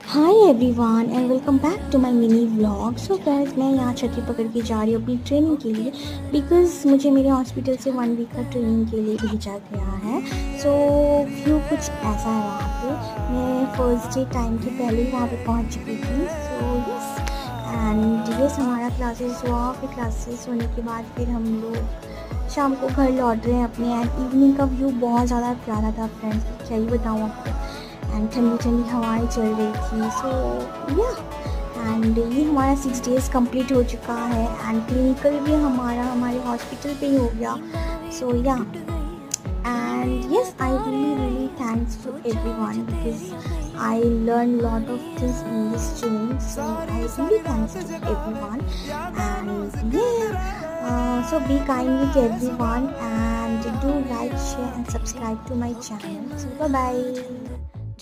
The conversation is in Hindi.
Hi everyone and welcome back to my mini vlog. So guys, मैं यहाँ छतरी पकड़ के जा रही हूँ अपनी ट्रेनिंग के लिए, बिकॉज़ मुझे मेरे हॉस्पिटल से 1 वीक का ट्रेनिंग के लिए भेजा गया है। सो व्यू कुछ ऐसा है वहाँ पे। मैं फर्स्ट डे टाइम के पहले ही वहाँ पे पहुँच चुकी थी। सो यस, एंड यस, हमारा क्लासेस हुआ। फिर क्लासेस होने के बाद फिर हम लोग शाम को घर लौट रहे हैं अपने। एंड इवनिंग का व्यू बहुत ज़्यादा प्यारा था फ्रेंड्स, क्या ही बताऊँ आपको। एंड ठंडी ठंडी हवाएं चल रही थी। सो या, एंड ये हमारा 6 डेज़ कंप्लीट हो चुका है। एंड क्लिनिकल भी हमारा हमारे हॉस्पिटल पे ही हो गया। So yeah, and yes, I really thanks to everyone because I learned lot of things in this training. So I really thanks to everyone. And yeah, so be kind with everyone and do like, share and subscribe to my channel. So bye bye.